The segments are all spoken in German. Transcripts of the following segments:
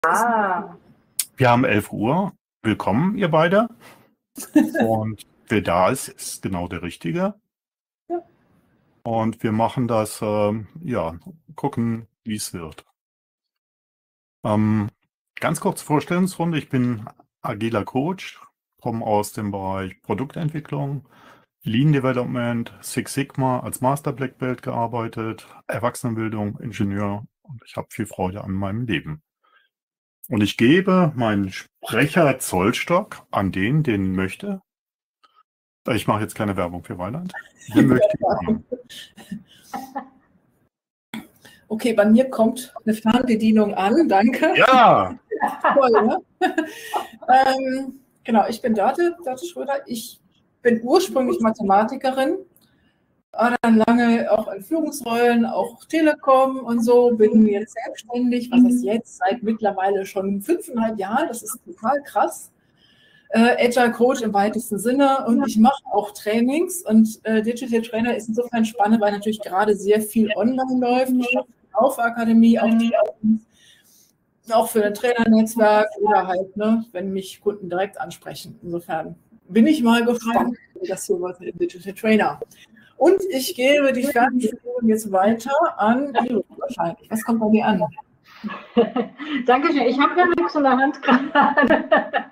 Ah, Wir haben 11 Uhr. Willkommen, ihr beide. Und wer da ist, ist genau der Richtige. Ja. Und wir machen das, ja, gucken, wie es wird. Ganz kurze Vorstellungsrunde. Ich bin agiler Coach, komme aus dem Bereich Produktentwicklung, Lean Development, Six Sigma als Master Black Belt gearbeitet, Erwachsenenbildung, Ingenieur und ich habe viel Freude an meinem Leben. Und ich gebe meinen Sprecher Zollstock an den möchte. Ich mache jetzt keine Werbung für Weiland. Der möchte haben. Okay, bei mir kommt eine Fernbedienung an, danke. Ja! Toll, ne? Genau, ich bin Dörte Schröder. Ich bin ursprünglich Mathematikerin, war dann lange auch in Führungsrollen, auch Telekom und so, bin jetzt selbstständig, was ist jetzt, seit mittlerweile schon 5,5 Jahren, das ist total krass. Agile Coach im weitesten Sinne und ich mache auch Trainings und Digital Trainer ist insofern spannend, weil natürlich gerade sehr viel online läuft. Ich habe eine Laufakademie, auch für ein Trainernetzwerk oder halt, ne, wenn mich Kunden direkt ansprechen. Insofern bin ich mal gespannt, wie das hier wird mit dem Digital Trainer. Und ich gebe die Fernbedienung jetzt weiter an Iris wahrscheinlich. Was kommt bei dir an? Dankeschön. Ich habe ja nichts in der Hand gerade.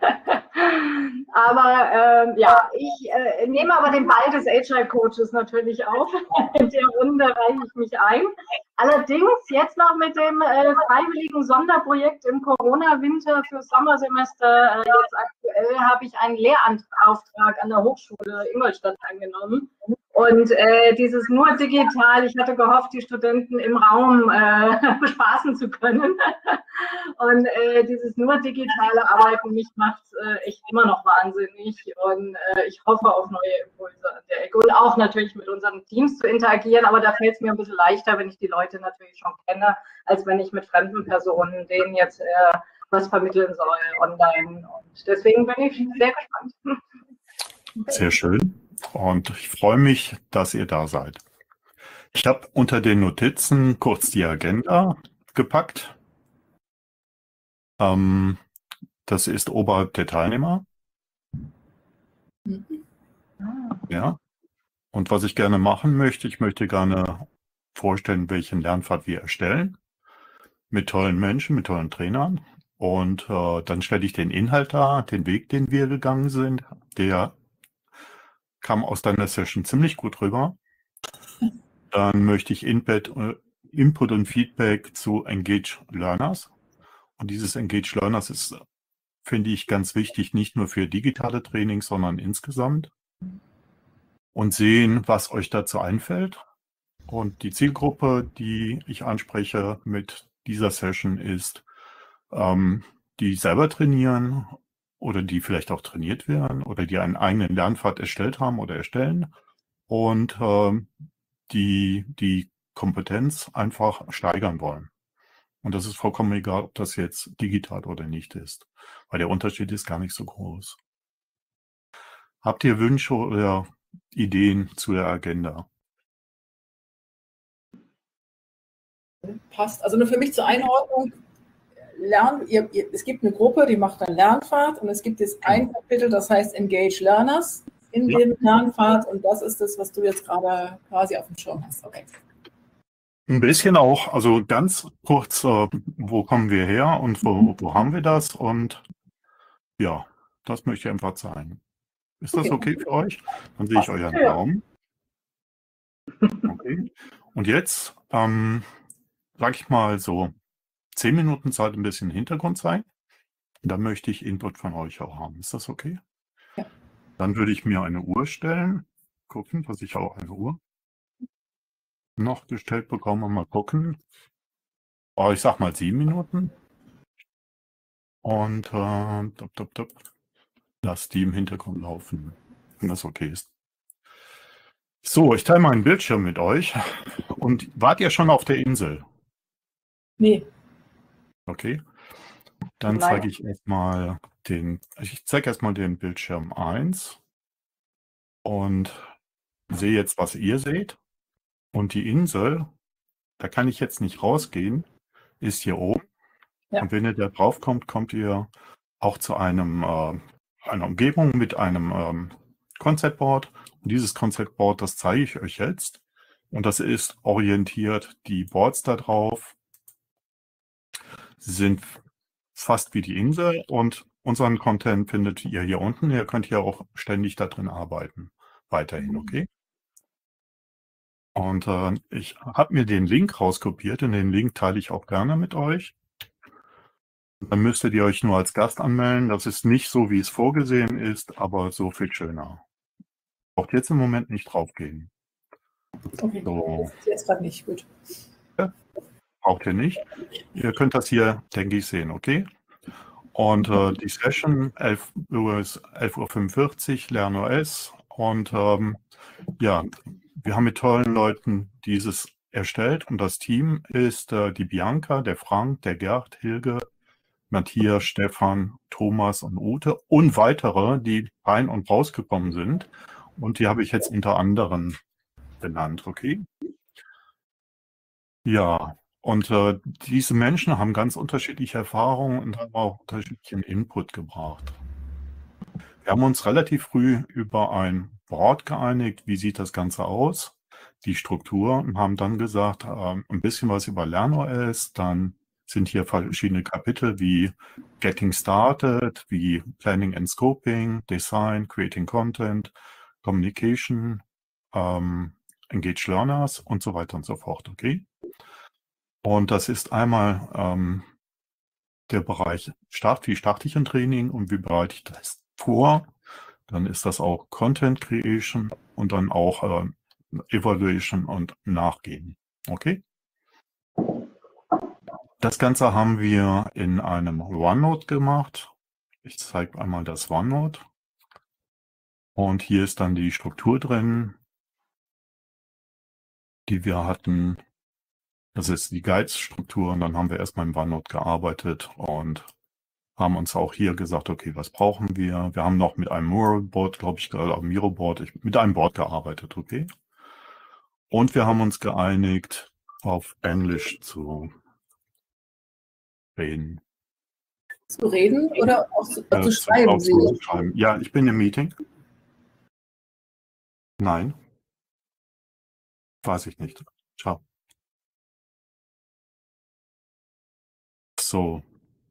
Aber ja, ich nehme aber den Ball des Agile Coaches natürlich auf. In der Runde reiche ich mich ein. Allerdings jetzt noch mit dem freiwilligen Sonderprojekt im Corona-Winter für Sommersemester. Jetzt aktuell habe ich einen Lehrauftrag an der Hochschule Ingolstadt angenommen. Und dieses nur digital, ich hatte gehofft, die Studenten im Raum bespaßen zu können. Und dieses nur digitale Arbeiten, mich macht echt immer noch wahnsinnig. Und ich hoffe auf neue Impulse an der Ecke. Und auch natürlich mit unseren Teams zu interagieren. Aber da fällt es mir ein bisschen leichter, wenn ich die Leute natürlich schon kenne, als wenn ich mit fremden Personen denen jetzt was vermitteln soll online. Und deswegen bin ich sehr gespannt. Sehr schön. Und ich freue mich, dass ihr da seid. Ich habe unter den Notizen kurz die Agenda gepackt. Das ist oberhalb der Teilnehmer. Ja. Und was ich gerne machen möchte, ich möchte gerne vorstellen, welchen Lernpfad wir erstellen. Mit tollen Menschen, mit tollen Trainern. Und dann stelle ich den Inhalt dar, den Weg, den wir gegangen sind. Der kam aus deiner Session ziemlich gut rüber. Dann möchte ich Input und Feedback zu Engage Learners. Und dieses Engage Learners ist, finde ich, ganz wichtig, nicht nur für digitale Trainings, sondern insgesamt. Und sehen, was euch dazu einfällt. Und die Zielgruppe, die ich anspreche mit dieser Session ist, die selber trainieren oder die vielleicht auch trainiert werden oder die einen eigenen Lernpfad erstellt haben oder erstellen und die Kompetenz einfach steigern wollen. Und das ist vollkommen egal, ob das jetzt digital oder nicht ist, weil der Unterschied ist gar nicht so groß. Habt ihr Wünsche oder Ideen zu der Agenda? Passt. Also nur für mich zur Einordnung. Es gibt eine Gruppe, die macht einen Lernpfad und es gibt jetzt ein Kapitel, das heißt Engage Learners in dem Lernpfad und das ist das, was du jetzt gerade quasi auf dem Schirm hast. Okay. Ein bisschen auch, also ganz kurz, wo kommen wir her und wo haben wir das? Und ja, das möchte ich einfach zeigen. Ist das okay für euch? Dann sehe ich euren Raum. Okay. Und jetzt, sag ich mal so 10 Minuten Zeit, ein bisschen Hintergrund zeigen. Da möchte ich Input von euch auch haben. Ist das okay? Ja. Dann würde ich mir eine Uhr stellen. Gucken, dass ich auch eine Uhr noch gestellt bekomme. Mal gucken. Oh, ich sag mal 7 Minuten. Und lass die im Hintergrund laufen, wenn das okay ist. So, ich teile meinen Bildschirm mit euch. Und wart ihr schon auf der Insel? Nee. Okay. Dann zeige ich erstmal den Bildschirm 1 und sehe jetzt, was ihr seht. Und die Insel, da kann ich jetzt nicht rausgehen, ist hier oben. Ja. Und wenn ihr da drauf kommt, kommt ihr auch zu einer Umgebung mit einem Concept Board. Und dieses Concept Board, das zeige ich euch jetzt. Und das ist orientiert, die Boards da drauf sind fast wie die Insel und unseren Content findet ihr hier unten. Ihr könnt hier auch ständig da drin arbeiten. Weiterhin, okay? Und ich habe mir den Link rauskopiert und den Link teile ich auch gerne mit euch. Dann müsstet ihr euch nur als Gast anmelden. Das ist nicht so, wie es vorgesehen ist, aber so viel schöner. Braucht jetzt im Moment nicht draufgehen. Okay, So. das ist jetzt gerade nicht gut. Ja, braucht ihr nicht. Ihr könnt das hier, denke ich, sehen, okay? Und die Session 11:45 Uhr, LernOS. Und ja, wir haben mit tollen Leuten dieses erstellt. Und das Team ist die Bianca, der Frank, der Gerd, Hilge, Matthias, Stefan, Thomas und Ute und weitere, die rein und rausgekommen sind. Und die habe ich jetzt unter anderem benannt, okay? Ja, und diese Menschen haben ganz unterschiedliche Erfahrungen und haben auch unterschiedlichen Input gebracht. Wir haben uns relativ früh über ein Board geeinigt, wie sieht das Ganze aus, die Struktur, und haben dann gesagt, ein bisschen was über LernOS, dann sind hier verschiedene Kapitel wie Getting Started, wie Planning and Scoping, Design, Creating Content, Communication, Engage Learners und so weiter und so fort, okay? Und das ist einmal der Bereich wie starte ich ein Training und wie bereite ich das vor. Dann ist das auch Content Creation und dann auch Evaluation und Nachgehen. Okay? Das Ganze haben wir in einem OneNote gemacht. Ich zeige einmal das OneNote. Und hier ist dann die Struktur drin, die wir hatten. Das ist die Guides-Struktur. Und dann haben wir erstmal im OneNote gearbeitet und haben uns auch hier gesagt, okay, was brauchen wir? Wir haben noch mit einem Mural-Board, glaube ich, Miro-Board, mit einem Board gearbeitet, okay? Und wir haben uns geeinigt, auf Englisch zu reden. Zu reden oder auch zu schreiben? Zu schreiben. Ja, ich bin im Meeting. Nein. Weiß ich nicht. Ciao. So.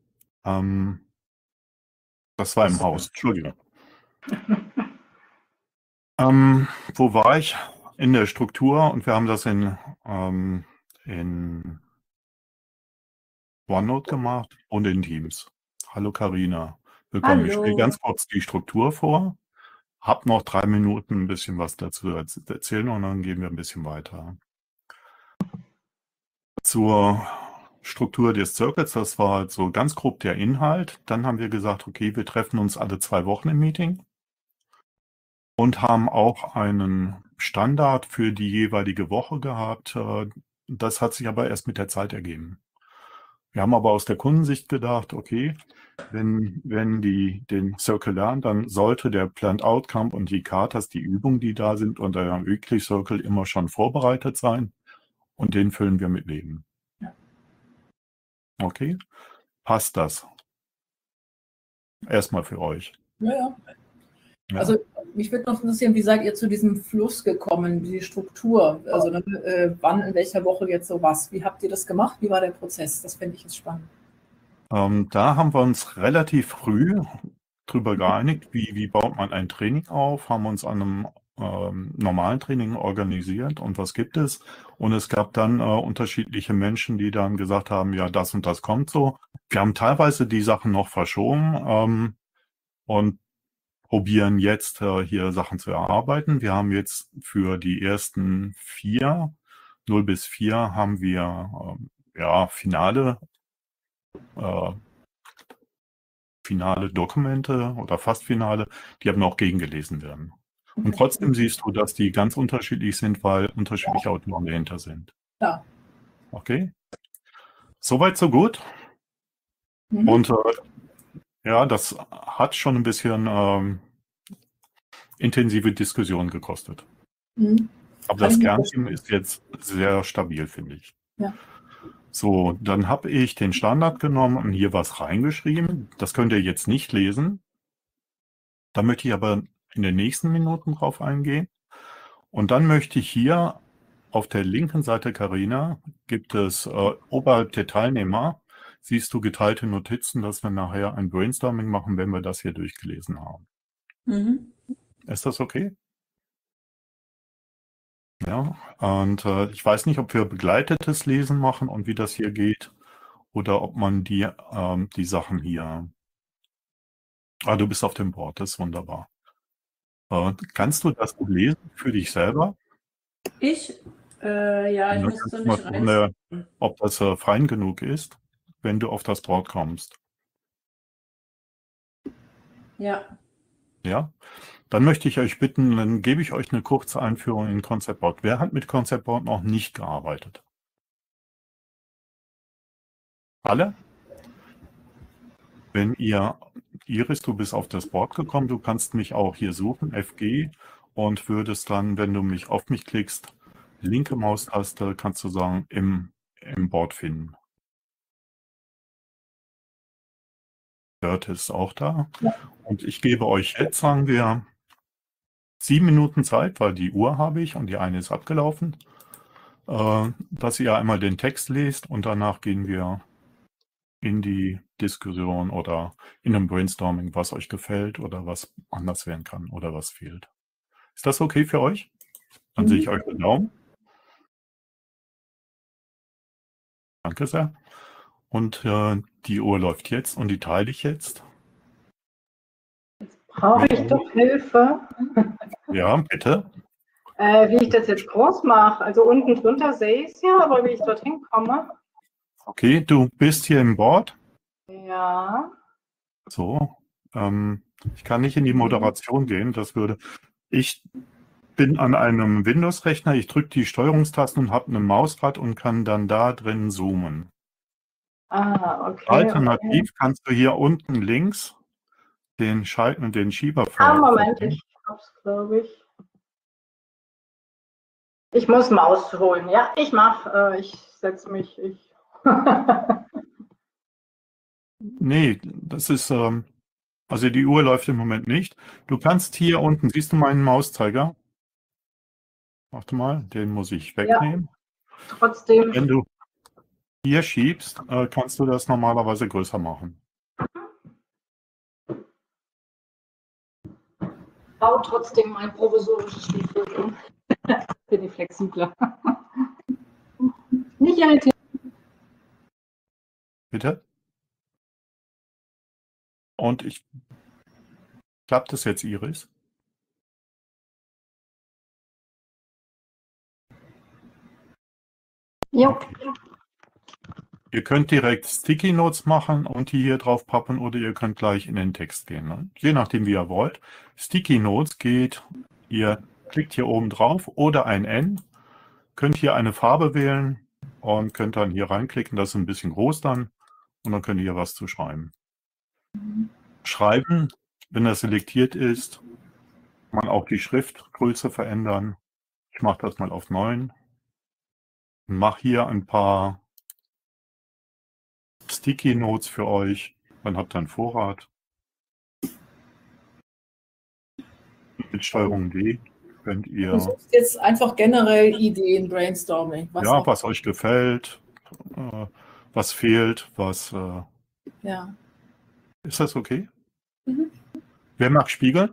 Das war im Haus. Entschuldigung. Wo war ich? In der Struktur, und wir haben das in OneNote gemacht und in Teams. Hallo Karina. Willkommen. Hallo. Ich stelle ganz kurz die Struktur vor. Hab noch 3 Minuten ein bisschen was dazu erzählen und dann gehen wir ein bisschen weiter. Zur Struktur des Circles, das war so ganz grob der Inhalt. Dann haben wir gesagt, okay, wir treffen uns alle 2 Wochen im Meeting und haben auch einen Standard für die jeweilige Woche gehabt. Das hat sich aber erst mit der Zeit ergeben. Wir haben aber aus der Kundensicht gedacht, okay, wenn die den Circle lernen, dann sollte der Planned Outcome und die Katas, die Übungen, die da sind, und der Weekly Circle immer schon vorbereitet sein. Und den füllen wir mit Leben. Ja. Okay, passt das? Erstmal für euch. Ja. Ja. Also mich würde noch interessieren, wie seid ihr zu diesem Fluss gekommen, die Struktur? Also wann, in welcher Woche jetzt so was? Wie habt ihr das gemacht? Wie war der Prozess? Das fände ich jetzt spannend. Da haben wir uns relativ früh drüber geeinigt, wie baut man ein Training auf, haben uns an einem normalen Training organisiert und was gibt es. Und es gab dann unterschiedliche Menschen, die dann gesagt haben, ja, das und das kommt so. Wir haben teilweise die Sachen noch verschoben und probieren jetzt hier Sachen zu erarbeiten. Wir haben jetzt für die ersten 4, 0 bis 4, haben wir finale Dokumente oder fast finale, die aber noch gegengelesen werden. Und trotzdem siehst du, dass die ganz unterschiedlich sind, weil unterschiedliche Autoren dahinter sind. Ja. Okay. Soweit, so gut. Mhm. Und ja, das hat schon ein bisschen intensive Diskussion gekostet. Mhm. Aber das Kernteam ist jetzt sehr stabil, finde ich. Ja. So, dann habe ich den Standard genommen und hier was reingeschrieben. Das könnt ihr jetzt nicht lesen. Da möchte ich aber in den nächsten Minuten drauf eingehen. Und dann möchte ich hier auf der linken Seite, Carina, gibt es oberhalb der Teilnehmer, siehst du geteilte Notizen, dass wir nachher ein Brainstorming machen, wenn wir das hier durchgelesen haben. Mhm. Ist das okay? Ja, und ich weiß nicht, ob wir begleitetes Lesen machen und wie das hier geht oder ob man die Sachen hier... Ah, du bist auf dem Board, das ist wunderbar. Kannst du das lesen für dich selber? Ich? Ja, ich Dann müsste kannst du mal mich gucken, rein. ob das fein genug ist, wenn du auf das Board kommst. Ja. Ja, dann möchte ich euch bitten, dann gebe ich euch eine kurze Einführung in Concept Board. Wer hat mit Concept Board noch nicht gearbeitet? Alle? Wenn ihr, Iris, du bist auf das Board gekommen, du kannst mich auch hier suchen, FG, und würdest dann, wenn du auf mich klickst, linke Maustaste, kannst du sagen, im Board finden. Dörte ist auch da. Ja. Und ich gebe euch jetzt, sagen wir, 7 Minuten Zeit, weil die Uhr habe ich und die eine ist abgelaufen, dass ihr einmal den Text lest und danach gehen wir in die Diskussion oder in einem Brainstorming, was euch gefällt oder was anders werden kann oder was fehlt. Ist das okay für euch? Dann sehe ich euch den Daumen. Danke sehr. Und die Uhr läuft jetzt und die teile ich jetzt. Brauche ich doch Hilfe, Ja, bitte. wie ich das jetzt groß mache. Also unten drunter sehe ich es ja, aber wie ich dorthin komme. Okay, du bist hier im Board. Ja. So, ich kann nicht in die Moderation gehen. Ich bin an einem Windows-Rechner, ich drücke die Steuerungstasten und habe ein Mausrad und kann dann da drin zoomen. Ah, okay. Alternativ kannst du hier unten links den Schalten und den Schieber Moment, ich hab's, glaube ich. Ich muss Maus holen. Ja, ich setze mich. Nee, das ist, also die Uhr läuft im Moment nicht. Du kannst hier unten, siehst du meinen Mauszeiger? Warte mal, den muss ich wegnehmen. Ja, trotzdem. Wenn du hier schiebst, kannst du das normalerweise größer machen. Baut trotzdem ein provisorisches Spielfeld um. Bin ich flexibler. Nicht irritiert. Bitte? Und klappt das jetzt, Iris? Ja. Ihr könnt direkt Sticky Notes machen und die hier drauf pappen oder ihr könnt gleich in den Text gehen. Ne? Je nachdem, wie ihr wollt. Sticky Notes geht, ihr klickt hier oben drauf oder ein N, könnt hier eine Farbe wählen und könnt dann hier reinklicken. Das ist ein bisschen groß dann und dann könnt ihr was zu schreiben. Schreiben, wenn das selektiert ist, kann man auch die Schriftgröße verändern. Ich mache das mal auf 9. Mache hier ein paar Sticky Notes für euch. Dann habt ihr einen Vorrat. Mit Steuerung D könnt ihr... Du suchst jetzt einfach generell Ideen, Brainstorming. Was euch gefällt, was fehlt, Ja. Ist das okay? Mhm. Wer mag spiegeln?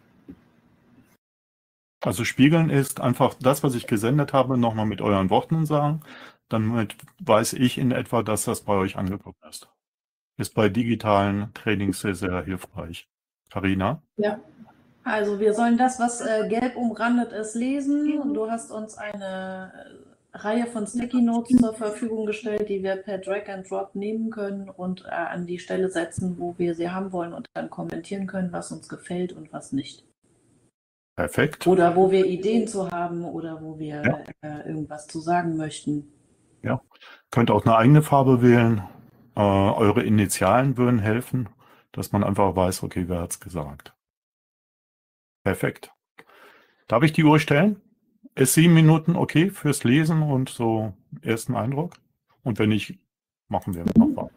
Also spiegeln ist einfach das, was ich gesendet habe, nochmal mit euren Worten sagen. Damit weiß ich in etwa, dass das bei euch angekommen ist. Ist bei digitalen Trainings sehr, sehr hilfreich. Carina? Ja. Also wir sollen das, was gelb umrandet ist, lesen. Und du hast uns eine Reihe von Sticky Notes zur Verfügung gestellt, die wir per Drag and Drop nehmen können und an die Stelle setzen, wo wir sie haben wollen und dann kommentieren können, was uns gefällt und was nicht. Perfekt. Oder wo wir Ideen zu haben oder wo wir irgendwas zu sagen möchten. Ja, könnt auch eine eigene Farbe wählen. Eure Initialen würden helfen, dass man einfach weiß, okay, wer hat es gesagt. Perfekt. Darf ich die Uhr stellen? Ist 7 Minuten okay fürs Lesen und so ersten Eindruck? Und wenn nicht, machen wir noch was.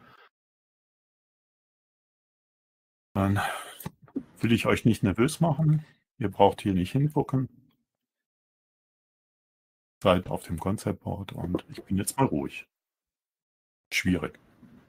Dann will ich euch nicht nervös machen. Ihr braucht hier nicht hingucken. Seid auf dem Concept Board und ich bin jetzt mal ruhig. Schwierig.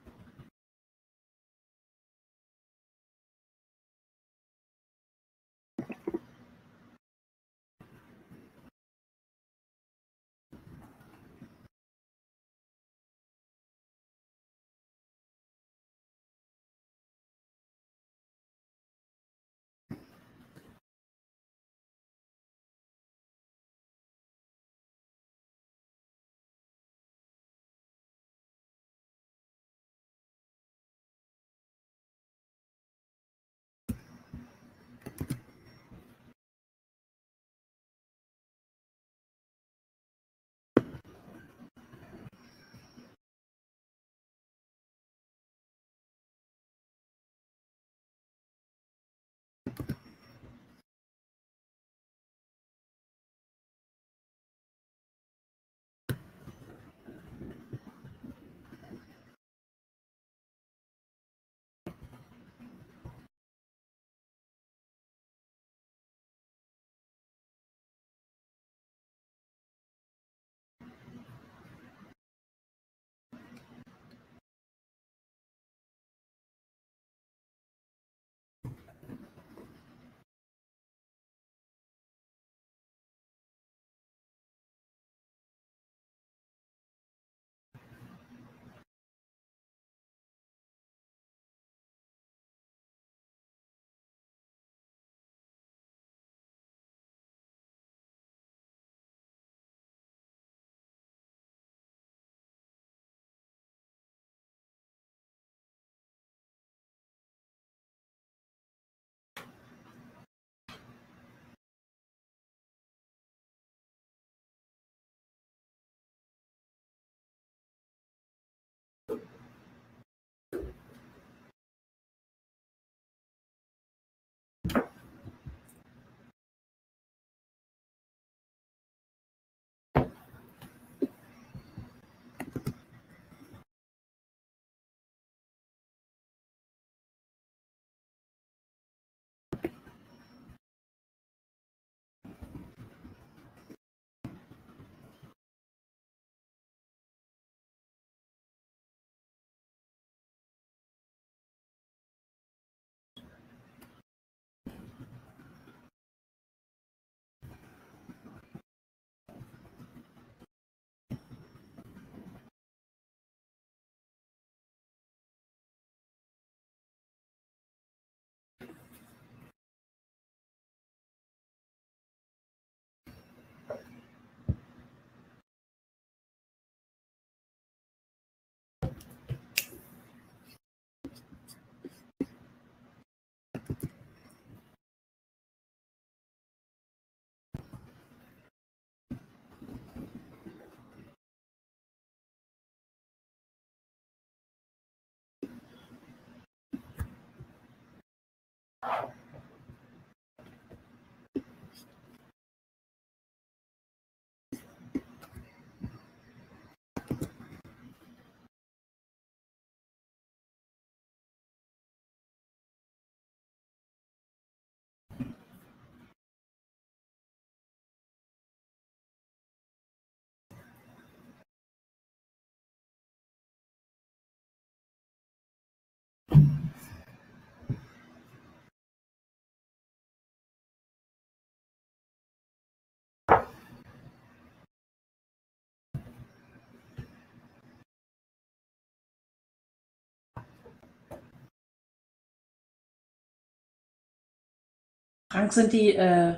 Frank, sind die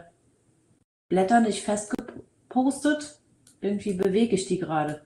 Blätter nicht festgepostet? Irgendwie bewege ich die gerade.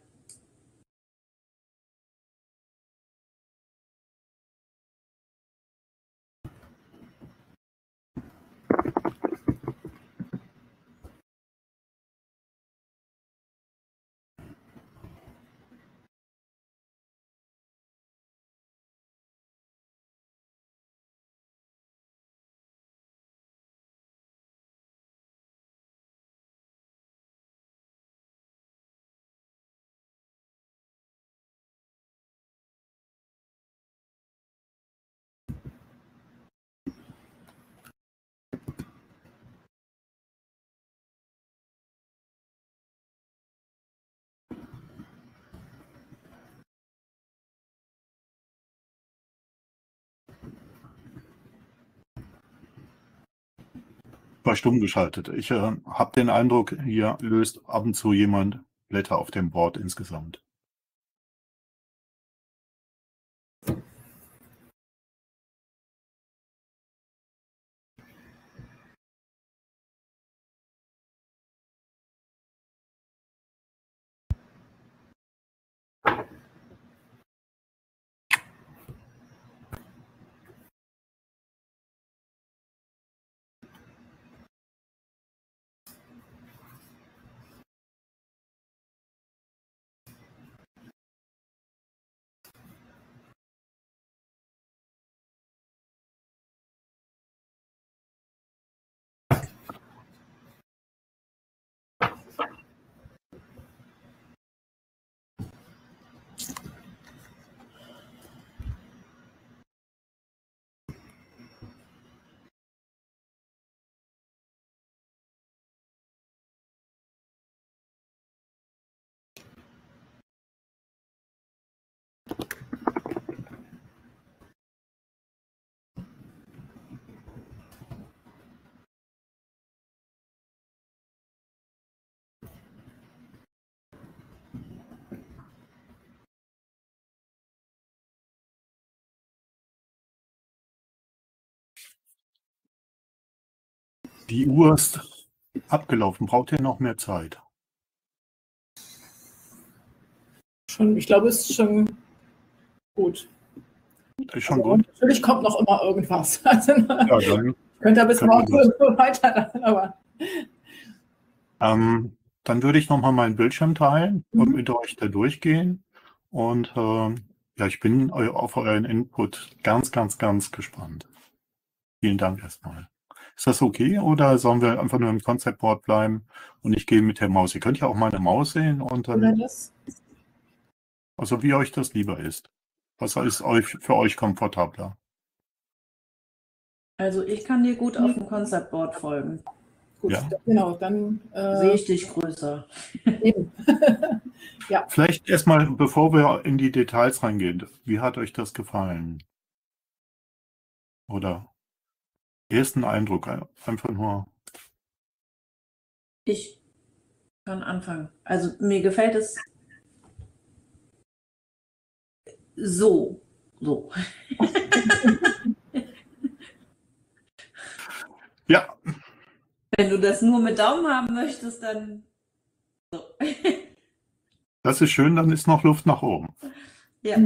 War stumm geschaltet. Ich habe den Eindruck, hier löst ab und zu jemand Blätter auf dem Board insgesamt. Die Uhr ist abgelaufen. Braucht ihr noch mehr Zeit? Ich glaube, es ist schon gut. Ist schon gut. Natürlich kommt noch immer irgendwas. Also, Ja, dann könnte ein bisschen können wir so weiter, aber dann würde ich nochmal meinen Bildschirm teilen und mit euch da durchgehen. Und ja, ich bin auf euren Input ganz, ganz, ganz gespannt. Vielen Dank erstmal. Ist das okay oder sollen wir einfach nur im Concept Board bleiben und ich gehe mit der Maus? Ihr könnt ja auch meine Maus sehen und oder dann, das? also wie euch das lieber ist. Was ist für euch komfortabler? Also ich kann dir gut auf dem Concept Board folgen. Gut, Ja. genau, dann Sehe ich dich größer. eben. Vielleicht erstmal, bevor wir in die Details reingehen, wie hat euch das gefallen? Oder ersten Eindruck, einfach nur. Ich kann anfangen. Also mir gefällt es so. Ja, Wenn du das nur mit Daumen haben möchtest, dann so. das ist schön, dann ist noch Luft nach oben. Ja.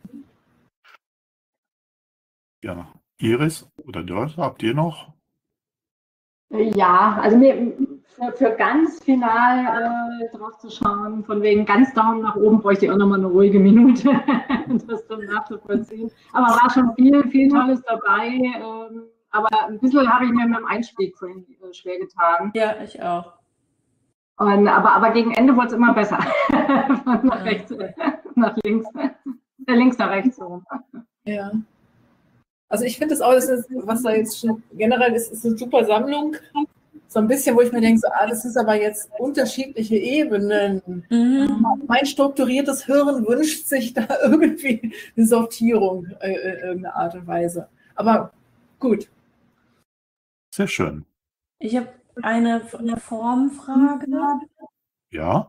Ja, Iris oder Dörte, habt ihr noch? Ja, also für ganz final drauf zu schauen, von wegen ganz Daumen nach oben, bräuchte ich auch nochmal eine ruhige Minute, das dann nachzuvollziehen. Aber war schon viel Tolles dabei. Aber ein bisschen habe ich mir mit dem Einstieg vorhin schwer getan. Ja, ich auch. Aber gegen Ende wurde es immer besser. Von nach rechts nach links. Links nach rechts. So. Ja. Also ich finde es auch, was da jetzt schon generell ist eine super Sammlung. So ein bisschen, wo ich mir denke, so, das ist aber jetzt unterschiedliche Ebenen. Mein strukturiertes Hirn wünscht sich da irgendwie eine Sortierung in irgendeiner Art und Weise. Aber gut. Sehr schön. Ich habe eine Formfrage. Ja,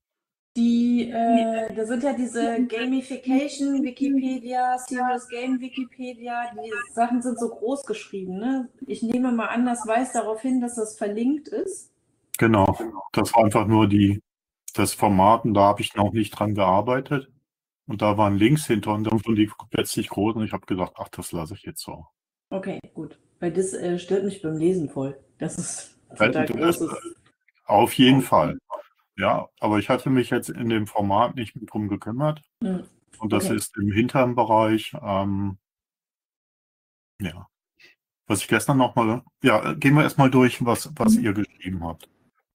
Da sind ja diese Gamification Wikipedia, Serious Game Wikipedia, die Sachen sind so groß geschrieben, ne? Ich nehme mal an, das weist darauf hin, dass das verlinkt ist. genau. Das war einfach nur das Format und da habe ich noch nicht dran gearbeitet. Und da waren Links hinter und dann wurden die plötzlich groß und ich habe gedacht, ach, das lasse ich jetzt so. Okay, gut. Weil das stört mich beim Lesen voll. Das ist total großes. Auf jeden Fall. Ja, aber ich hatte mich jetzt in dem Format nicht mehr drum gekümmert. Und das ist im hinteren Bereich. Ja. Was ich gestern nochmal. Ja, gehen wir erstmal durch, was ihr geschrieben habt.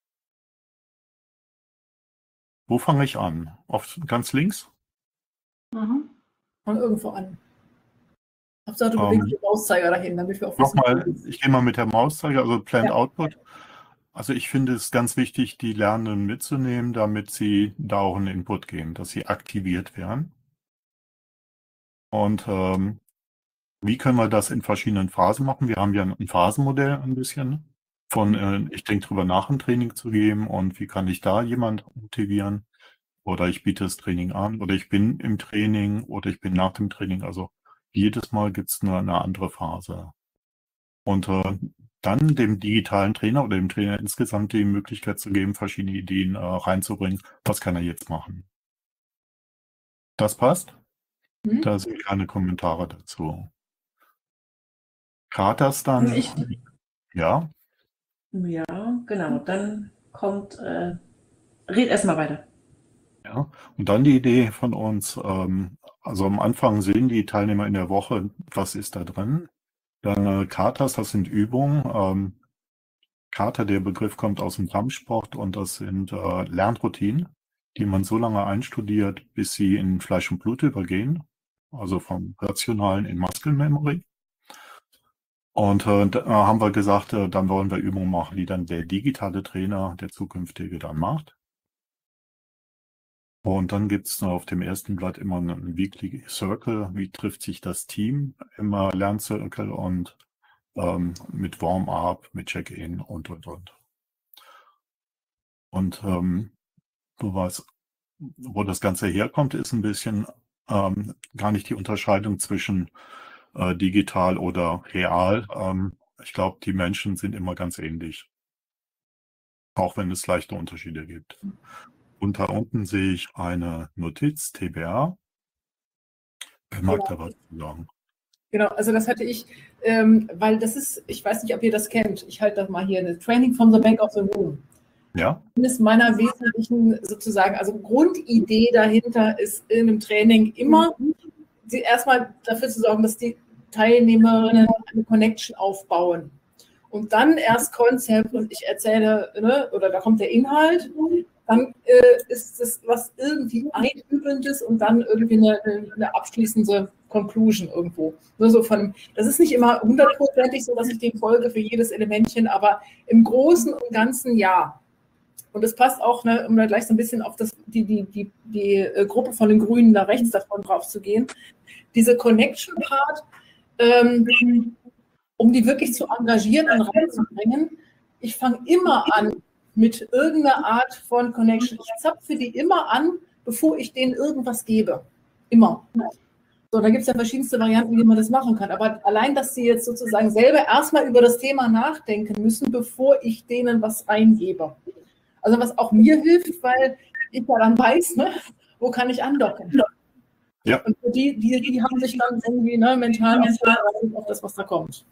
Wo fange ich an? Ganz links? Fang irgendwo an. Hauptsache, du bewegst den Mauszeiger dahin, damit wir auch wissen. Nochmal, ich gehe mal mit der Mauszeiger, also Planned Output. Also ich finde es ganz wichtig, die Lernenden mitzunehmen, damit sie da auch einen Input geben, dass sie aktiviert werden. Und wie können wir das in verschiedenen Phasen machen? Wir haben ja ein Phasenmodell ein bisschen. ich denke drüber nach, ein Training zu geben und wie kann ich da jemand motivieren? Oder ich biete das Training an oder ich bin im Training oder ich bin nach dem Training. Also jedes Mal gibt es eine andere Phase. Und dann dem digitalen Trainer oder dem Trainer insgesamt die Möglichkeit zu geben, verschiedene Ideen reinzubringen. Was kann er jetzt machen? Das passt? Da sind keine Kommentare dazu. Katas dann? Ja? Ja, genau. Dann kommt, red erstmal weiter. Ja, und dann die Idee von uns, also am Anfang sehen die Teilnehmer in der Woche, was ist da drin. Dann Katas, das sind Übungen. Kata, der Begriff kommt aus dem Kampfsport und das sind Lernroutinen, die man so lange einstudiert, bis sie in Fleisch und Blut übergehen, also vom Rationalen in Muscle Memory. Und da haben wir gesagt, dann wollen wir Übungen machen, die dann der digitale Trainer, der zukünftige, dann macht. Und dann gibt es auf dem ersten Blatt immer einen Weekly Circle. Wie trifft sich das Team im Lerncircle und mit Warm-up, mit Check-in und. Und wo das Ganze herkommt, ist ein bisschen gar nicht die Unterscheidung zwischen digital oder real. Ich glaube, die Menschen sind immer ganz ähnlich. Auch wenn es leichte Unterschiede gibt. Und da unten sehe ich eine Notiz, TBR. Wer mag da was zu sagen? Genau, also das hatte ich, weil das ist, ich weiß nicht, ob ihr das kennt, ich halte das mal hier, eine Training from the Back of the Room. Ja. Das ist meiner wesentlichen sozusagen, also Grundidee dahinter ist in einem Training immer, erstmal dafür zu sorgen, dass die Teilnehmerinnen eine Connection aufbauen. Und dann erst Konzept und ich erzähle, ne, oder da kommt der Inhalt, dann ist es was irgendwie Einübendes und dann irgendwie eine abschließende Conclusion irgendwo. Nur so das ist nicht immer 100%ig so, dass ich dem folge für jedes Elementchen, aber im Großen und Ganzen ja. Und es passt auch, ne, um da gleich so ein bisschen auf die Gruppe von den Grünen da rechts davon drauf zu gehen. Diese Connection-Part, um die wirklich zu engagieren und reinzubringen, ich fange immer an mit irgendeiner Art von Connection. Ich zapfe die immer an, bevor ich denen irgendwas gebe. Immer. So, da gibt es ja verschiedenste Varianten, wie man das machen kann. Aber allein, dass sie jetzt sozusagen selber erstmal über das Thema nachdenken müssen, bevor ich denen was reingebe. Also was auch mir hilft, weil ich ja dann weiß, ne, wo kann ich andocken. Ja. Und die haben sich dann irgendwie mental auf das, was da kommt.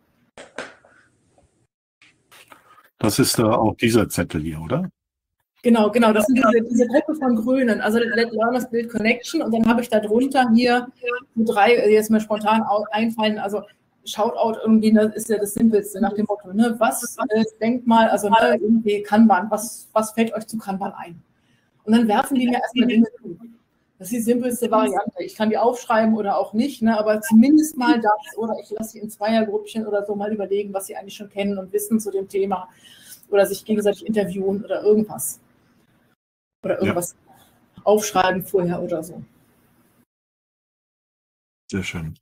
Das ist auch dieser Zettel hier, oder? Genau. Das sind diese Gruppe von Grünen. Also Let Learners Build Connection. Und dann habe ich da drunter hier so 3, die jetzt mir spontan einfallen. Also Shoutout irgendwie, das ist ja das Simpelste nach dem Motto. Ne? Was denkt mal, also irgendwie Kanban, was fällt euch zu Kanban ein? Und dann werfen die mir erstmal Dinge zu. Das ist die simpelste Variante. Ich kann die aufschreiben oder auch nicht, ne? Aber zumindest mal das. Oder ich lasse sie in Zweiergrüppchen oder so mal überlegen, was sie eigentlich schon kennen und wissen zu dem Thema. Oder sich gegenseitig interviewen oder irgendwas. Oder irgendwas aufschreiben vorher oder so. Sehr schön.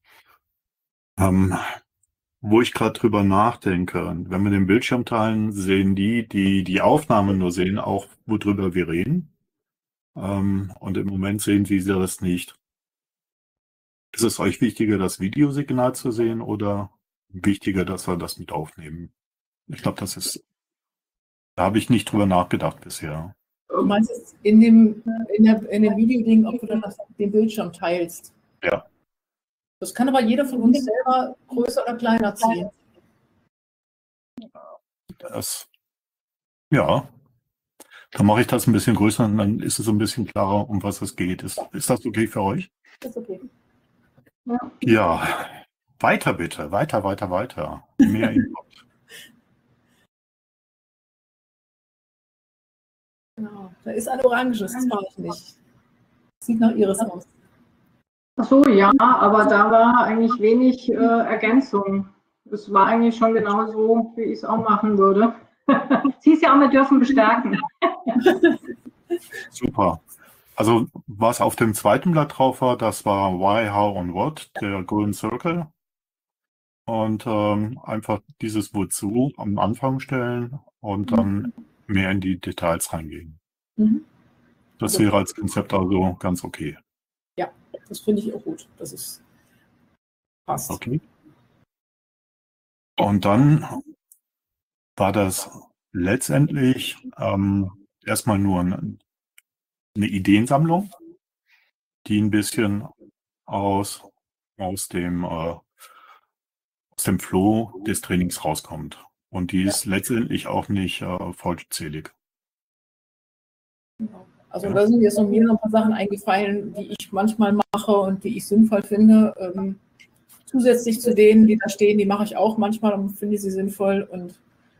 Wo ich gerade drüber nachdenke, wenn wir den Bildschirm teilen, sehen die Aufnahme nur sehen, auch worüber wir reden. Und im Moment sehen Sie das nicht. Ist es euch wichtiger, das Videosignal zu sehen oder wichtiger, dass wir das mit aufnehmen? Ich glaube, da habe ich nicht drüber nachgedacht bisher. Du meinst es in dem Videoding, ob du dann den Bildschirm teilst? Ja. Das kann aber jeder von uns selber größer oder kleiner ziehen. Dann mache ich das ein bisschen größer und dann ist es ein bisschen klarer, um was es geht. Ist das okay für euch? Das ist okay. Ja, weiter bitte. Weiter. Mehr Input. Genau. Da ist ein oranges, das mache ich nicht. Sieht nach Iris aus. Ach so, ja, aber da war eigentlich wenig Ergänzung. Es war eigentlich schon genau so, wie ich es auch machen würde. Sie ist ja auch, wir dürfen bestärken. Super. Also was auf dem zweiten Blatt drauf war, das war Why, How und What, der Golden Circle. und einfach dieses Wozu am Anfang stellen und dann mehr in die Details reingehen. Mhm. Das wäre als Konzept also ganz okay. Ja, das finde ich auch gut. Das ist passt. Okay. Und dann war das letztendlich erstmal nur eine Ideensammlung, die ein bisschen aus dem Flow des Trainings rauskommt. Und die ist letztendlich auch nicht vollzählig. Also da sind jetzt noch mir noch ein paar Sachen eingefallen, die ich manchmal mache und die ich sinnvoll finde. Zusätzlich zu denen, die da stehen, die mache ich auch manchmal und finde sie sinnvoll. Und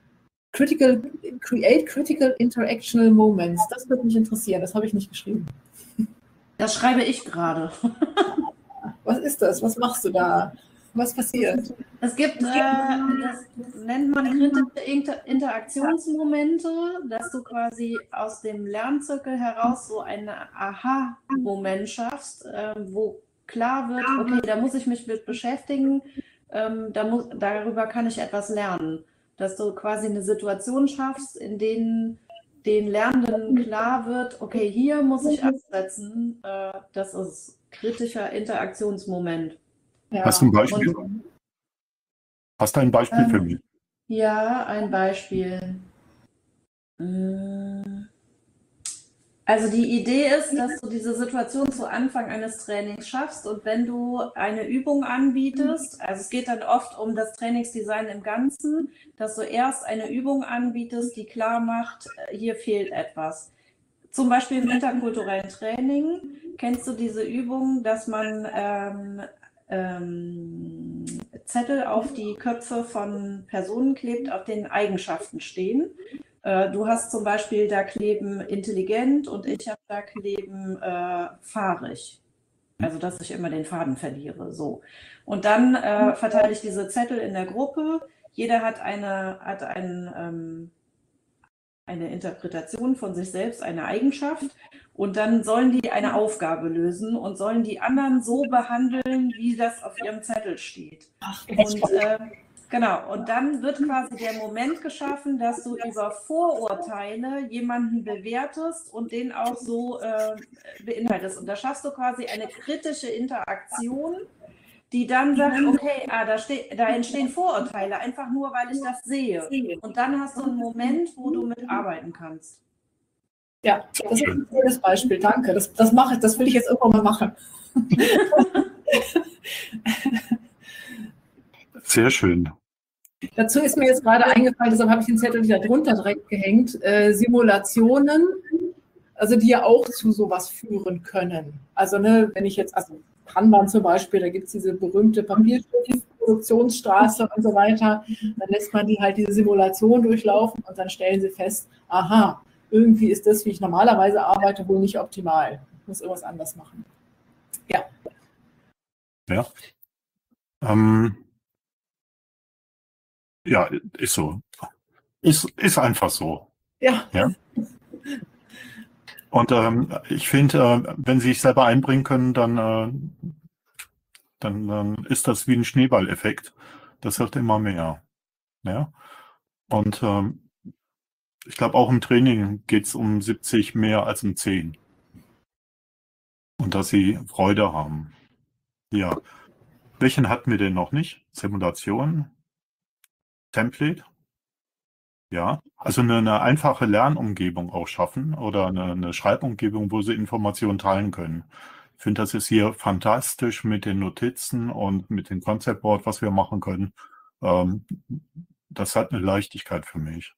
create critical interactional moments. Das würde mich interessieren. Das habe ich nicht geschrieben. Das schreibe ich gerade. Was ist das? Was machst du da? Was passiert? Es gibt, das nennt man kritische Interaktionsmomente, dass du quasi aus dem Lernzirkel heraus so einen Aha-Moment schaffst, wo klar wird, okay, da muss ich mich mit beschäftigen, darüber kann ich etwas lernen. Dass du quasi eine Situation schaffst, in denen den Lernenden klar wird, okay, hier muss ich absetzen, das ist kritischer Interaktionsmoment. Ja. Hast du ein Beispiel? Hast du ein Beispiel für mich? Ja, ein Beispiel. Also die Idee ist, dass du diese Situation zu Anfang eines Trainings schaffst und wenn du eine Übung anbietest, also es geht dann oft um das Trainingsdesign im Ganzen, dass du erst eine Übung anbietest, die klar macht, hier fehlt etwas. Zum Beispiel im interkulturellen Training kennst du diese Übung, dass man Zettel auf die Köpfe von Personen klebt, auf denen Eigenschaften stehen. Du hast zum Beispiel da kleben intelligent und ich habe da kleben fahrig. Also, dass ich immer den Faden verliere. So. Und dann verteile ich diese Zettel in der Gruppe. Jeder hat eine Interpretation von sich selbst, eine Eigenschaft. Und dann sollen die eine Aufgabe lösen und sollen die anderen so behandeln, wie das auf ihrem Zettel steht. Und genau, und dann wird quasi der Moment geschaffen, dass du über Vorurteile jemanden bewertest und den auch so beinhaltest. Und da schaffst du quasi eine kritische Interaktion, die dann sagt, okay, da entstehen Vorurteile, einfach nur, weil ich das sehe. Und dann hast du einen Moment, wo du mitarbeiten kannst. Ja, das ist ein schönes Beispiel, danke. Das will ich jetzt irgendwann mal machen. Sehr schön. Dazu ist mir jetzt gerade eingefallen, deshalb habe ich den Zettel wieder drunter direkt gehängt, Simulationen, also die ja auch zu sowas führen können. Also wenn ich jetzt, also Kanban zum Beispiel, da gibt es diese berühmte Papierproduktionsstraße und so weiter, dann lässt man die halt diese Simulation durchlaufen und dann stellen sie fest, aha, irgendwie ist das, wie ich normalerweise arbeite, wohl nicht optimal. Ich muss irgendwas anders machen. Ja. Ja. Ja, ist so. Ist einfach so. Ja. Und ich finde, wenn Sie sich selber einbringen können, dann ist das wie ein Schneeballeffekt. Das wird immer mehr. Ja. Und ich glaube, auch im Training geht es um 70 mehr als um 10. Und dass Sie Freude haben. Ja. Welchen hatten wir denn noch nicht? Simulation? Template? Ja, also eine einfache Lernumgebung auch schaffen oder eine Schreibumgebung, wo Sie Informationen teilen können. Ich finde, das ist hier fantastisch mit den Notizen und mit dem Concept Board, was wir machen können. Das hat eine Leichtigkeit für mich.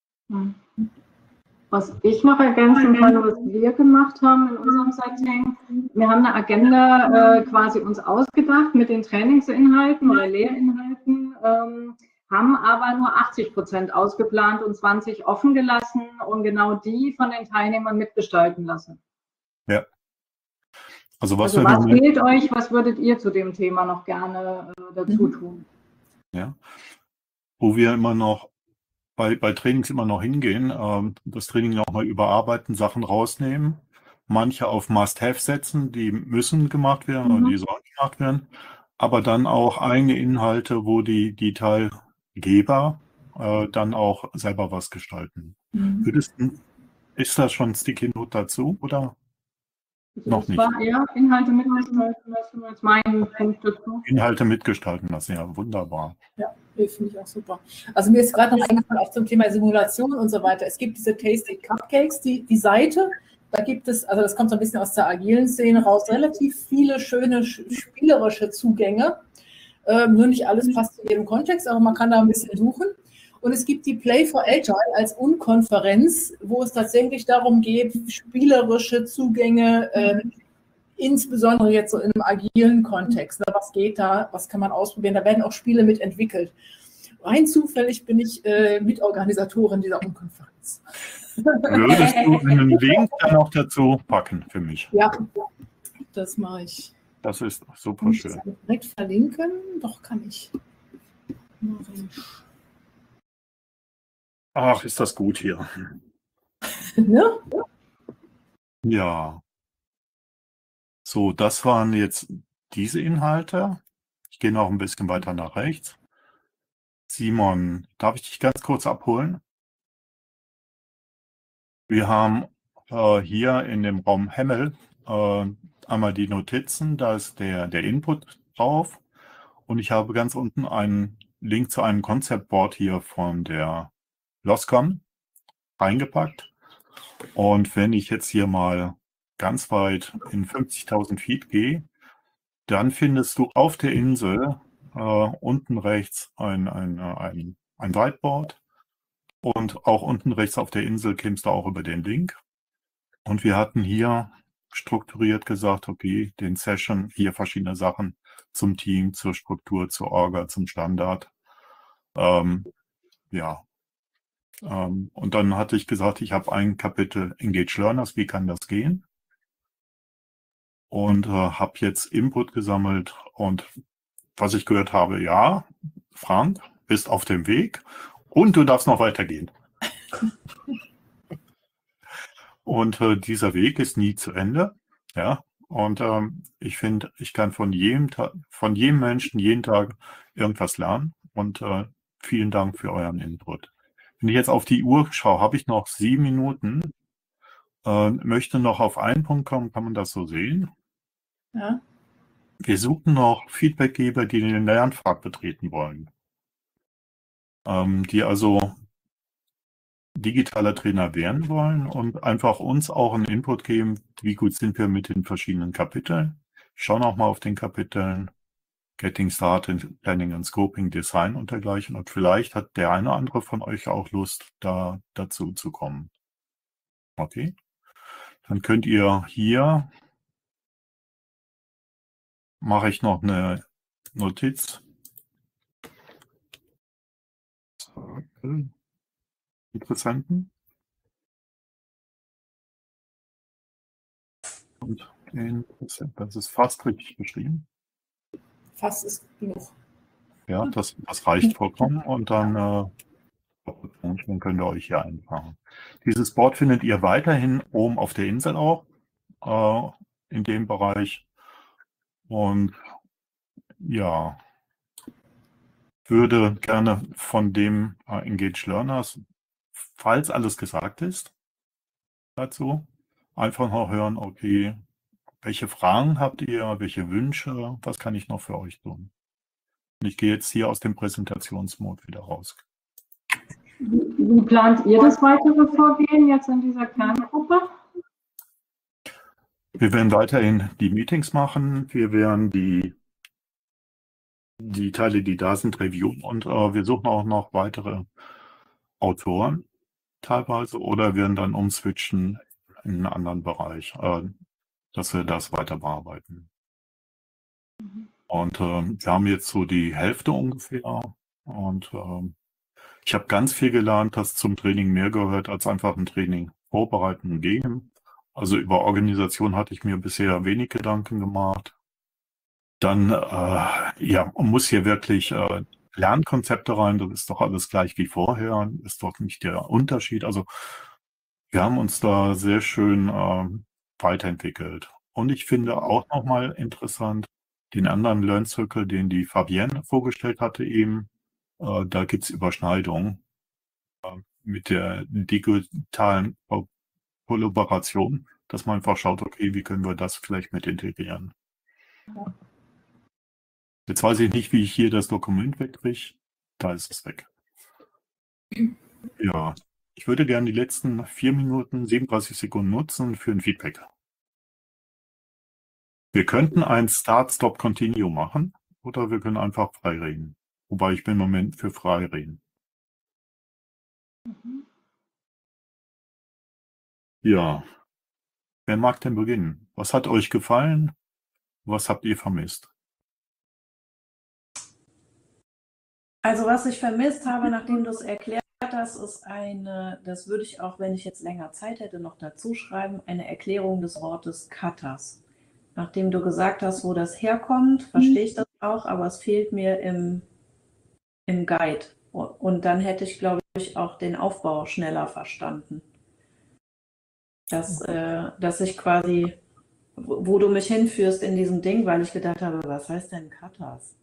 Was ich noch ergänzen kann, was wir gemacht haben in unserem Setting, wir haben eine Agenda quasi uns ausgedacht mit den Trainingsinhalten oder Lehrinhalten, haben aber nur 80% ausgeplant und 20 offen gelassen und genau die von den Teilnehmern mitgestalten lassen. Ja. Also was fehlt euch, was würdet ihr zu dem Thema noch gerne dazu tun? Ja. Wo wir immer noch bei Trainings immer noch hingehen, das Training nochmal überarbeiten, Sachen rausnehmen, manche auf Must-Have setzen, die müssen gemacht werden oder die sollen gemacht werden, aber dann auch eigene Inhalte, wo die Teilgeber dann auch selber was gestalten. Ist das schon Sticky Note dazu oder noch nicht? Das war eher Inhalte mitgestalten lassen als mein Punkt dazu. Inhalte mitgestalten lassen, ja, wunderbar. Ja, finde ich auch super. Also mir ist gerade noch eingefallen, auch zum Thema Simulation und so weiter. Es gibt diese Tasty Cupcakes, die Seite, da gibt es, also das kommt so ein bisschen aus der agilen Szene raus, relativ viele schöne spielerische Zugänge. Nur nicht alles passt zu jedem Kontext, aber man kann da ein bisschen suchen. Und es gibt die Play for Agile als Unkonferenz, wo es tatsächlich darum geht, spielerische Zugänge, insbesondere jetzt so in einem agilen Kontext. Was geht da? Was kann man ausprobieren? Da werden auch Spiele mitentwickelt. Rein zufällig bin ich Mitorganisatorin dieser Unkonferenz. Würdest du einen Link dann auch dazu packen für mich? Ja, das mache ich. Das ist super schön. Kann ich direkt verlinken? Doch, kann ich. Ach, ist das gut hier. Ne? Ja. So, das waren jetzt diese Inhalte. Ich gehe noch ein bisschen weiter nach rechts. Simon, darf ich dich ganz kurz abholen? Wir haben hier in dem Raum Hemmel einmal die Notizen, da ist der Input drauf. Und ich habe ganz unten einen Link zu einem Concept-Board hier von der Loscom reingepackt. Und wenn ich jetzt hier mal ganz weit in 50.000 Feet gehe, dann findest du auf der Insel unten rechts ein Whiteboard. Und auch unten rechts auf der Insel kämst du auch über den Link. Und wir hatten hier strukturiert gesagt, okay, den Session, hier verschiedene Sachen zum Team, zur Struktur, zur Orga, zum Standard. Ja. Und dann hatte ich gesagt, ich habe ein Kapitel Engage Learners, wie kann das gehen? Und habe jetzt Input gesammelt und was ich gehört habe, ja, Frank, bist auf dem Weg und du darfst noch weitergehen. Und dieser Weg ist nie zu Ende. Ja, und ich finde, ich kann von jedem Menschen jeden Tag irgendwas lernen. Und vielen Dank für euren Input. Wenn ich jetzt auf die Uhr schaue, habe ich noch 7 Minuten. Möchte noch auf einen Punkt kommen, kann man das so sehen? Ja. Wir suchen noch Feedbackgeber, die den Lernpfad betreten wollen. Die also digitaler Trainer werden wollen und einfach uns auch einen Input geben, wie gut sind wir mit den verschiedenen Kapiteln. Ich schaue noch mal auf den Kapiteln Getting Started, Planning and Scoping, Design und dergleichen. Und vielleicht hat der eine oder andere von euch auch Lust, dazu zu kommen. Okay. Dann könnt ihr hier, mache ich noch eine Notiz. Interessenten. Und das ist fast richtig geschrieben. Fast ist genug. Ja, das reicht vollkommen und dann könnt ihr euch hier einfangen. Dieses Board findet ihr weiterhin oben auf der Insel auch, in dem Bereich. Und ja, würde gerne von dem Engage Learners, falls alles gesagt ist, dazu einfach noch hören, okay, welche Fragen habt ihr, welche Wünsche, was kann ich noch für euch tun? Und ich gehe jetzt hier aus dem Präsentationsmodus wieder raus. Wie plant ihr das weitere Vorgehen jetzt in dieser Kerngruppe? Wir werden weiterhin die Meetings machen, wir werden die Teile, die da sind, reviewen und wir suchen auch noch weitere Autoren teilweise oder werden dann umswitchen in einen anderen Bereich, dass wir das weiter bearbeiten. Und wir haben jetzt so die Hälfte ungefähr und ich habe ganz viel gelernt, dass zum Training mehr gehört als einfach ein Training vorbereiten und gehen. Also über Organisation hatte ich mir bisher wenig Gedanken gemacht. Dann ja, man muss hier wirklich Lernkonzepte rein, das ist doch alles gleich wie vorher, ist doch nicht der Unterschied. Also wir haben uns da sehr schön weiterentwickelt. Und ich finde auch nochmal interessant, den anderen Learn Circle, den die Fabienne vorgestellt hatte eben, da gibt es Überschneidungen mit der digitalen Kollaboration, dass man einfach schaut, okay, wie können wir das vielleicht mit integrieren. Jetzt weiß ich nicht, wie ich hier das Dokument wegkriege. Da ist es weg. Ja, ich würde gerne die letzten 4 Minuten, 37 Sekunden nutzen für ein Feedback. Wir könnten ein Start, Stop, Continue machen oder wir können einfach frei reden. Wobei ich bin im Moment für frei reden. Ja, wer mag denn beginnen? Was hat euch gefallen? Was habt ihr vermisst? Also was ich vermisst habe, nachdem du es erklärt hast, ist das würde ich auch, wenn ich jetzt länger Zeit hätte, noch dazu schreiben, eine Erklärung des Wortes Katas. Nachdem du gesagt hast, wo das herkommt, verstehe ich das auch, aber es fehlt mir im Guide. Und dann hätte ich, glaube ich, auch den Aufbau schneller verstanden. Dass ich quasi, wo du mich hinführst in diesem Ding, weil ich gedacht habe, was heißt denn Katas?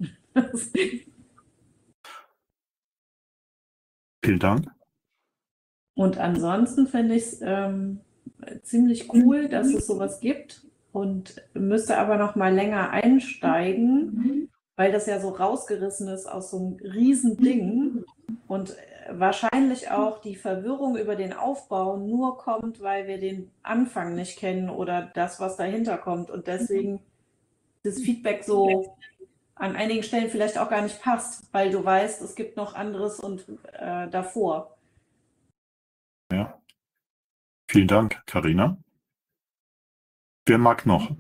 Vielen Dank. Und ansonsten finde ich es ziemlich cool, dass es sowas gibt und müsste aber noch mal länger einsteigen, weil das ja so rausgerissen ist aus so einem riesen Ding und wahrscheinlich auch die Verwirrung über den Aufbau nur kommt, weil wir den Anfang nicht kennen oder das, was dahinter kommt und deswegen das Feedback so an einigen Stellen vielleicht auch gar nicht passt, weil du weißt, es gibt noch anderes und davor. Ja. Vielen Dank, Carina. Wer mag noch?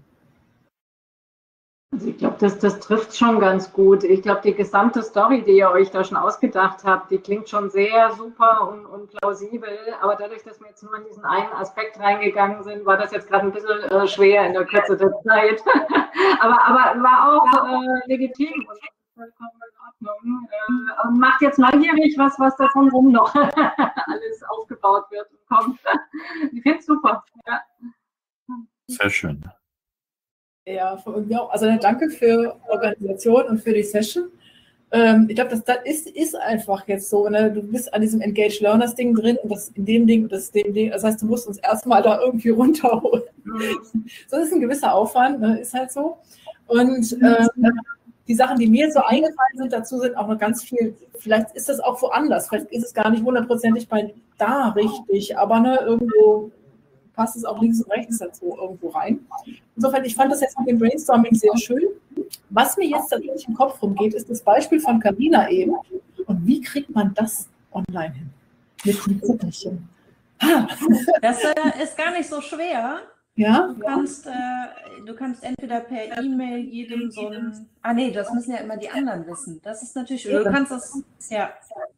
Also ich glaube, das trifft schon ganz gut. Ich glaube, die gesamte Story, die ihr euch da schon ausgedacht habt, die klingt schon sehr super und plausibel. Aber dadurch, dass wir jetzt nur in diesen einen Aspekt reingegangen sind, war das jetzt gerade ein bisschen schwer in der Kürze der Zeit. aber war auch legitim und vollkommen in Ordnung. Und macht jetzt neugierig, was davon rum noch alles aufgebaut wird und kommt. Ich finde es super. Ja. Sehr schön. Ja, von mir auch. Also danke für Organisation und für die Session. Ich glaube, das ist einfach jetzt so. Ne? Du bist an diesem Engage Learners Ding drin und das in dem Ding und das in dem Ding. Das heißt, du musst uns erstmal da irgendwie runterholen. So ist ein gewisser Aufwand, ne? Ist halt so. Und die Sachen, die mir jetzt so eingefallen sind, dazu sind auch noch ganz viel. Vielleicht ist das auch woanders. Vielleicht ist es gar nicht hundertprozentig bei da richtig, aber ne, irgendwo passt es auch links und rechts dazu irgendwo rein. Insofern, ich fand das jetzt mit dem Brainstorming sehr schön. Was mir jetzt tatsächlich im Kopf rumgeht, ist das Beispiel von Carina eben. Und wie kriegt man das online hin? Mit dem Zettelchen. Das ist gar nicht so schwer. Ja? Du kannst entweder per E-Mail jedem so ein... Ah nee, das müssen ja immer die anderen wissen. Das ist natürlich... Du kannst das... Ja.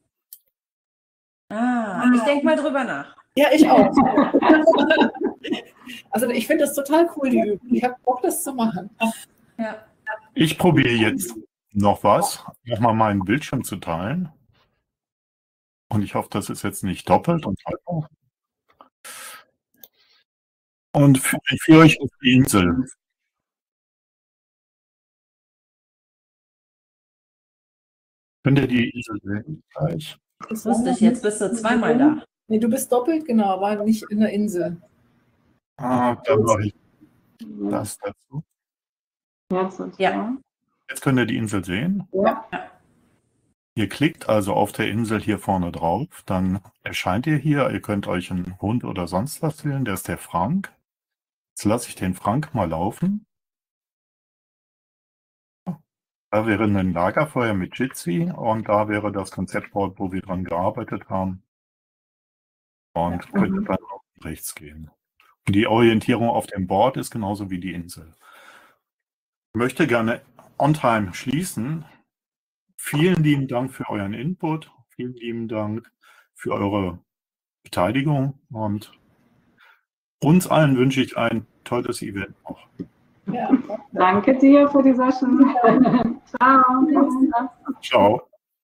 Ich denke mal drüber nach. Ja, ich auch. Also ich finde das total cool, die Übung. Ich habe Bock, das zu machen. Ja. Ich probiere jetzt noch mal meinen Bildschirm zu teilen. Und ich hoffe, das ist jetzt nicht doppelt und dreifach. Und ich führe euch auf die Insel. Könnt ihr die Insel sehen? Gleich. Das wusste ich, jetzt bist du zweimal da. Nee, du bist doppelt, genau, aber nicht in der Insel. Dann mache ich das dazu. Ja. Jetzt könnt ihr die Insel sehen. Ja. Ihr klickt also auf der Insel hier vorne drauf, dann erscheint ihr hier, ihr könnt euch einen Hund oder sonst was wählen, der ist der Frank. Jetzt lasse ich den Frank mal laufen. Da wäre ein Lagerfeuer mit Jitsi und da wäre das Konzeptboard, wo wir dran gearbeitet haben. Und könnte dann auch rechts gehen. Und die Orientierung auf dem Board ist genauso wie die Insel. Ich möchte gerne on-time schließen. Vielen lieben Dank für euren Input. Vielen lieben Dank für eure Beteiligung. Und uns allen wünsche ich ein tolles Event noch. Ja. Danke dir für die Session. Ciao. Ciao.